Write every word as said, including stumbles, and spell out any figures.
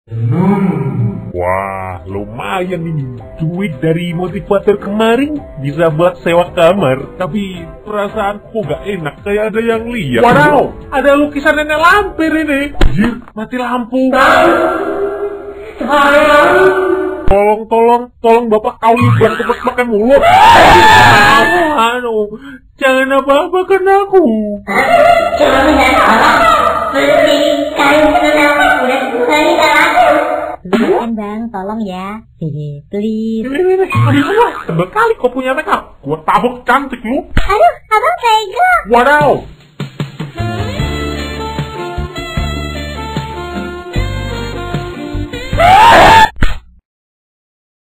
Hmm. Wah, lumayan ini. Duit dari motivator kemarin bisa buat sewa kamar. Tapi perasaanku gak enak, kayak ada yang lihat. Wadaw, ada lukisan nenek lampir ini. Jir, mati lampu. Tolong, tolong, tolong bapak kau buat cepet makan mulut. Anu, jangan apa-apakan aku. Bang, bang, tolong ya. Hehe, please. Tebel kali kau punya make up. Gua tabok cantik lu. Aduh, abang tega. Wadaw,